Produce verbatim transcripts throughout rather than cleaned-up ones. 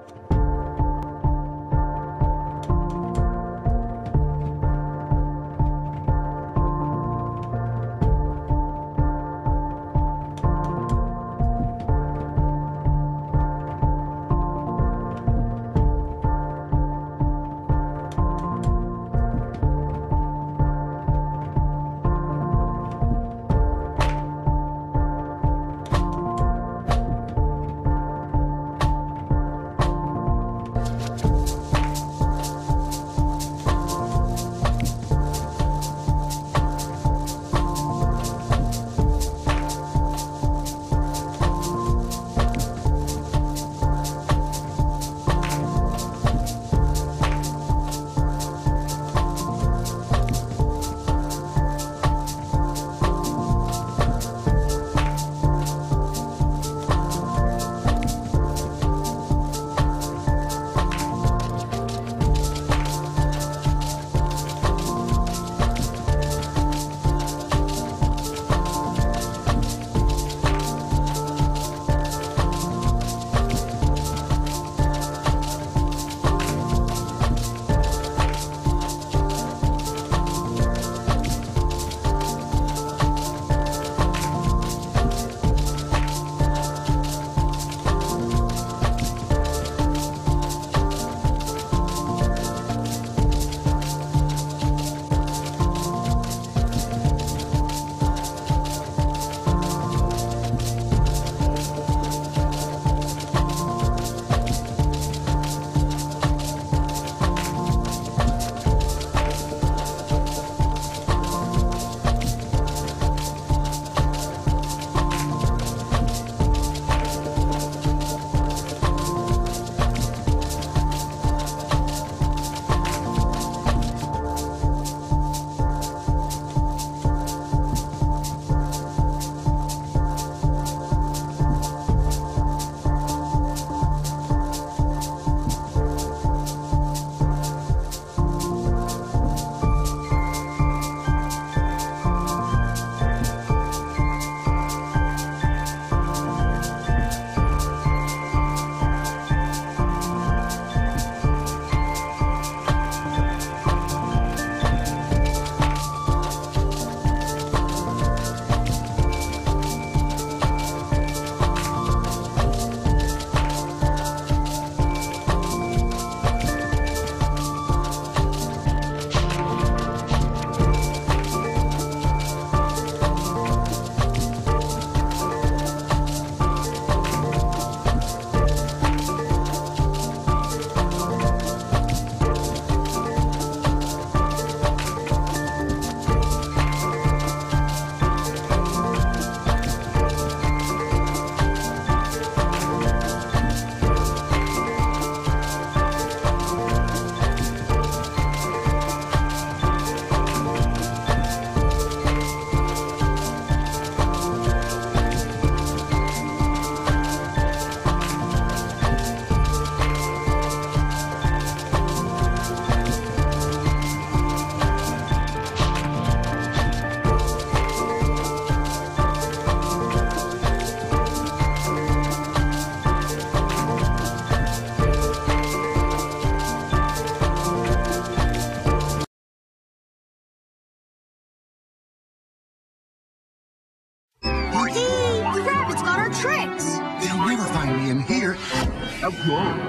Oh,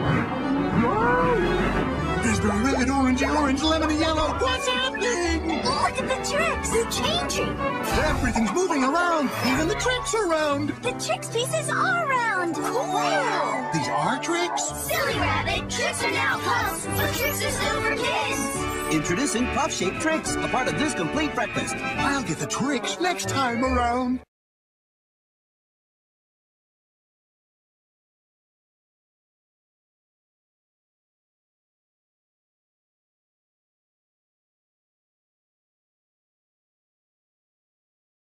whoa. Whoa! There's the red, orangey, orange, lemony, yellow. What's happening? Look at the tricks. They're changing. Everything's moving around. Even the tricks are round. The tricks pieces are round. Cool. These are tricks? Silly rabbit. Tricks are now puffs, but tricks are still for kids. Introducing Puff-Shaped Tricks, a part of this complete breakfast. I'll get the tricks next time around.